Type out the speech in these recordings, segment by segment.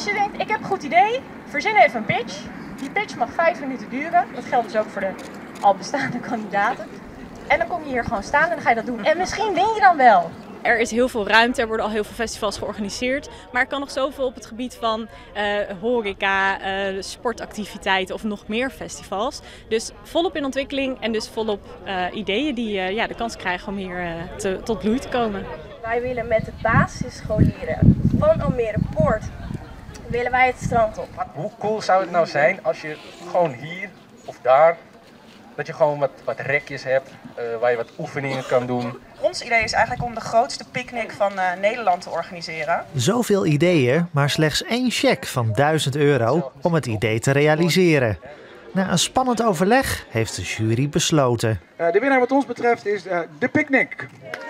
Als je denkt, ik heb een goed idee, verzin even een pitch. Die pitch mag 5 minuten duren. Dat geldt dus ook voor de al bestaande kandidaten. En dan kom je hier gewoon staan en dan ga je dat doen. En misschien win je dan wel. Er is heel veel ruimte, er worden al heel veel festivals georganiseerd. Maar er kan nog zoveel op het gebied van horeca, sportactiviteiten of nog meer festivals. Dus volop in ontwikkeling en dus volop ideeën die de kans krijgen om hier tot bloei te komen. Wij willen met de basisscholieren van Almere Poort willen wij het strand op. Hoe cool zou het nou zijn als je gewoon hier of daar, dat je gewoon wat rekjes hebt waar je wat oefeningen kan doen. Ons idee is eigenlijk om de grootste picknick van Nederland te organiseren. Zoveel ideeën, maar slechts 1 cheque van €1000 om het idee te realiseren. Na een spannend overleg heeft de jury besloten. De winnaar wat ons betreft is de picknick.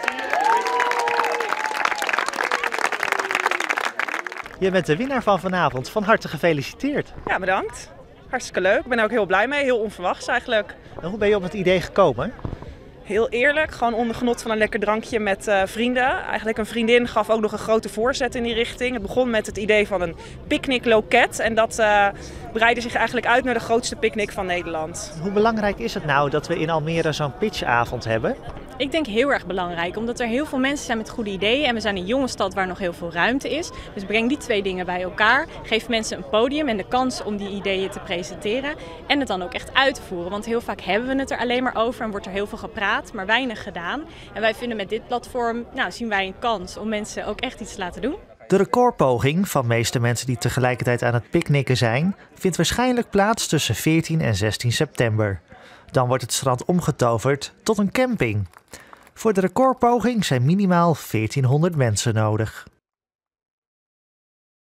Je bent de winnaar van vanavond. Van harte gefeliciteerd. Ja, bedankt. Hartstikke leuk. Ik ben er ook heel blij mee. Heel onverwachts eigenlijk. En hoe ben je op het idee gekomen? Heel eerlijk, gewoon onder genot van een lekker drankje met vrienden. Eigenlijk een vriendin gaf ook nog een grote voorzet in die richting. Het begon met het idee van een picknickloket. En dat breidde zich eigenlijk uit naar de grootste picknick van Nederland. Hoe belangrijk is het nou dat we in Almere zo'n pitchavond hebben? Ik denk heel erg belangrijk, omdat er heel veel mensen zijn met goede ideeën. En we zijn een jonge stad waar nog heel veel ruimte is. Dus breng die 2 dingen bij elkaar. Geef mensen een podium en de kans om die ideeën te presenteren. En het dan ook echt uit te voeren. Want heel vaak hebben we het er alleen maar over en wordt er heel veel gepraat, maar weinig gedaan. En wij vinden met dit platform, zien wij een kans om mensen ook echt iets te laten doen. De recordpoging van de meeste mensen die tegelijkertijd aan het picknicken zijn, vindt waarschijnlijk plaats tussen 14 en 16 september. Dan wordt het strand omgetoverd tot een camping. Voor de recordpoging zijn minimaal 1400 mensen nodig.